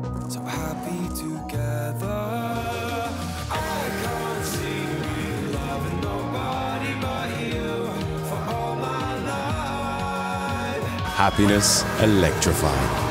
so happy together. I can't see me loving nobody but you for all my life. Happiness electrified.